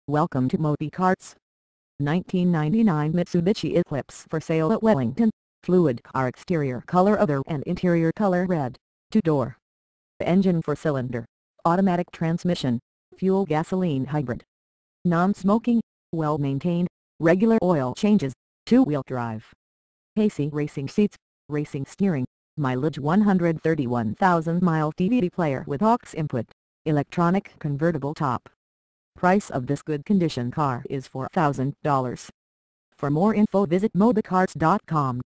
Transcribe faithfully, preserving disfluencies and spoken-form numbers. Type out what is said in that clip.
Welcome to Moby Carts. nineteen ninety-nine Mitsubishi Eclipse for sale at Wellington. Fluid car exterior color other and interior color red. two-door. Engine four-cylinder. Automatic transmission. Fuel gasoline hybrid. Non-smoking. Well-maintained. Regular oil changes. Two-wheel drive. A C racing seats. Racing steering. Mileage one hundred thirty-one thousand miles. D V D player with aux input. Electronic convertible top. Price of this good condition car is four thousand dollars. For more info visit moby carts dot com.